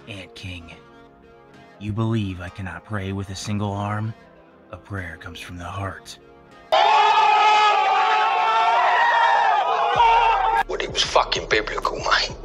Ant King, you believe I cannot pray with a single arm? A prayer comes from the heart. Well, it was fucking biblical, mate.